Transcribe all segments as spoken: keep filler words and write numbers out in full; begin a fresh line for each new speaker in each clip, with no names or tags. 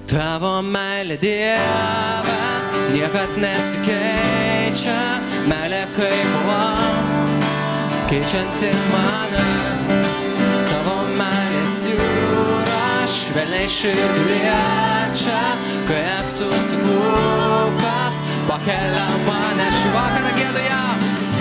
Tavo meilė Dieve niekad nesikeičia, meilė kaip uola, keičianti mane. Tavo meilės jūra švelniai širdį liečia, kai esu suklupęs, pakelia mane. Šį vakarą giedu jam.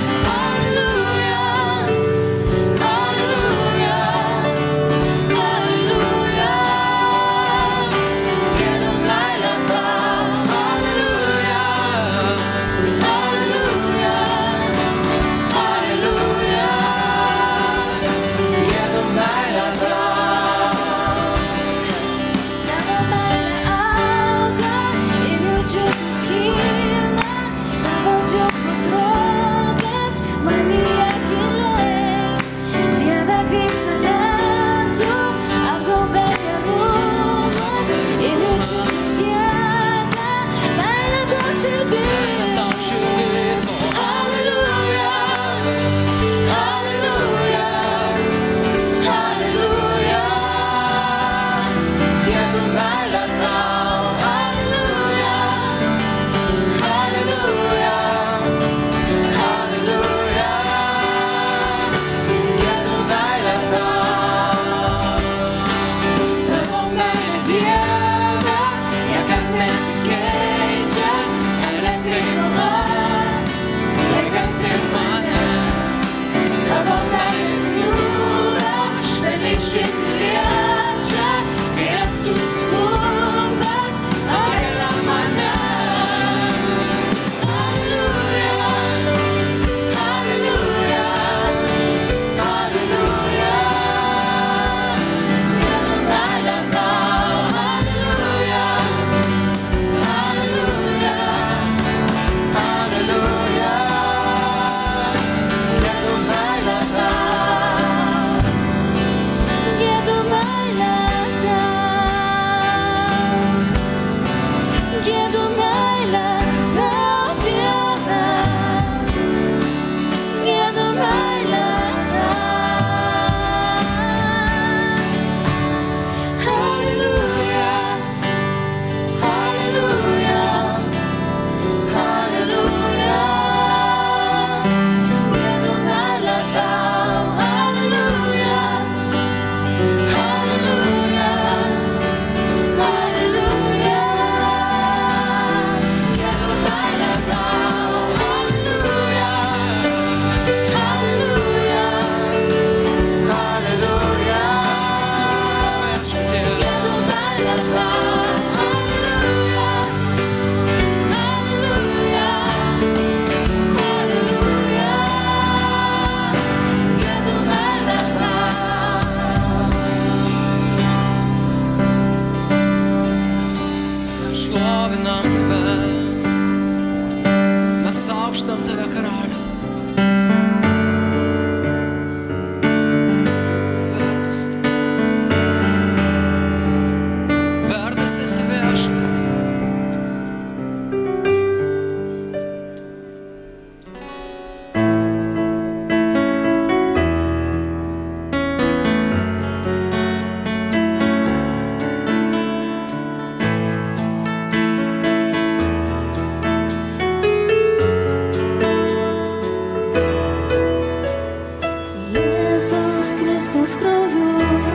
Kristaus krauju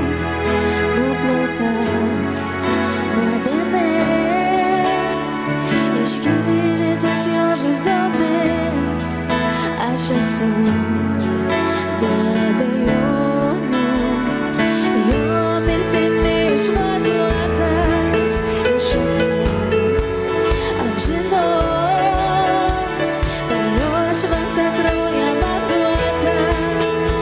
nuplauta nuodėmė, išgydytas jo žaizdomis, aš esu be abejonių, jo mirtimi išvaduotas iš ugnies amžinos, per jo šventą kraują man duotas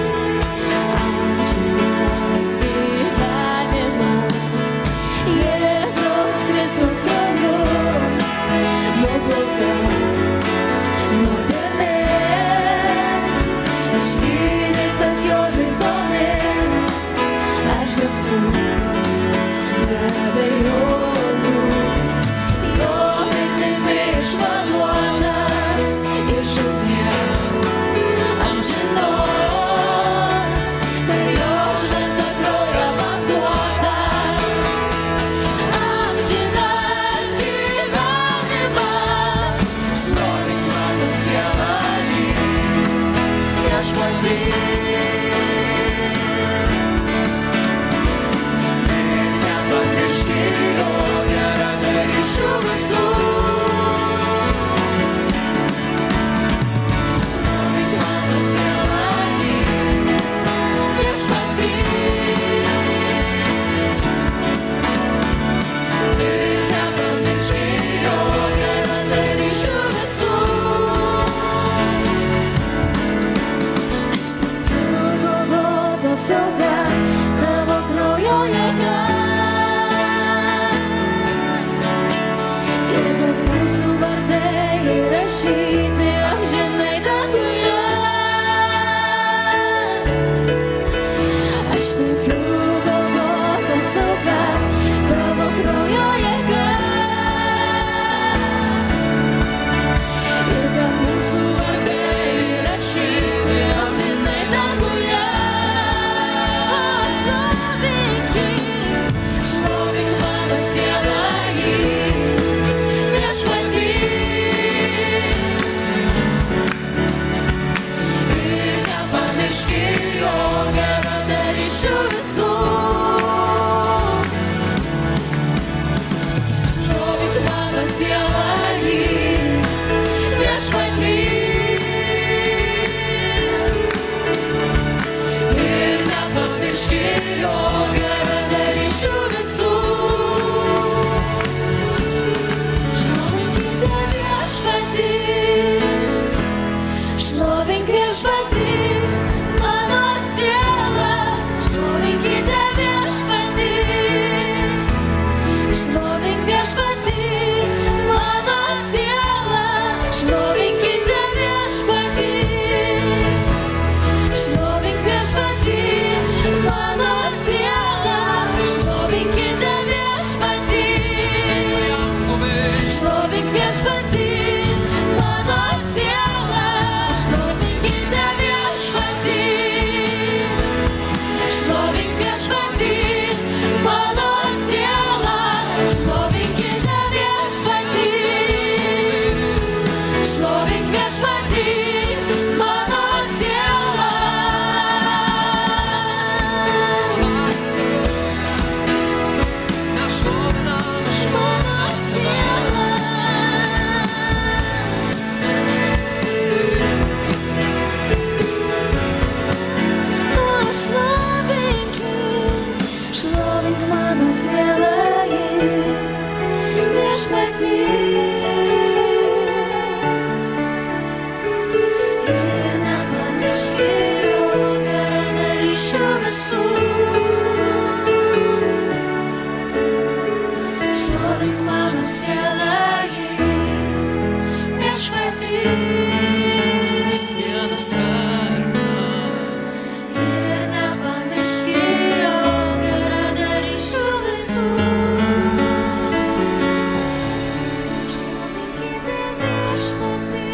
amžinas gyvenimas. Jėzaus Kristaus krauju nuplauta nuodėmė, išgydytas jo žaizdomis, aš esu be abejonių, jo mirtimi išvaduotas iš ugnies amžinos, per jo šventą kraują man duotas amžinas šlovink viešpatį, mano siela, šlovinkite viešpatį. Šlovink viešpatį, mano siela, šlovinkite viešpatį. Šlovink viešpatį, mano siela, šlovinkite viešpatį. Šlovink viešpatį, mano siela, šlovinkite viešpatį. Šlovink viešpatį, mano siela. Mano siela. O, šlovink jį, šlovink mano siela jį, viešpatį. Ir nepamiršk jo geradarysčių visų. Šlovink mano siela jį, viešpatį.
Vienas vertas.
Ir nepamiršk jo geradarysčių visų. Šlovinkite viešpatį,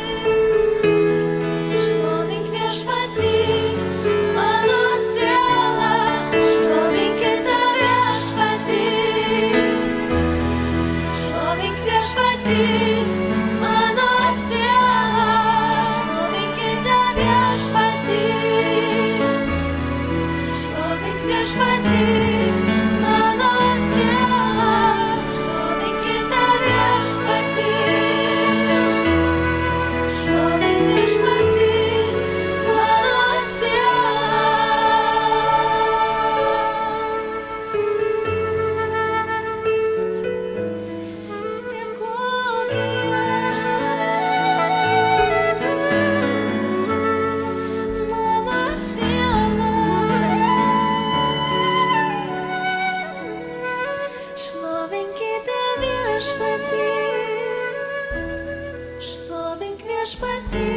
šlovink viešpatį, mano siela, šlovinkite viešpatį. Šlovink viešpatį, mano siela, šlovinkite viešpatį. Šlovink viešpatį, mano siela, šlovinkite viešpatį. Šlovink viešpatį, mano siela. Dėkok jam, mano siela. Šlovinkite viešpatį, šlovink viešpatį.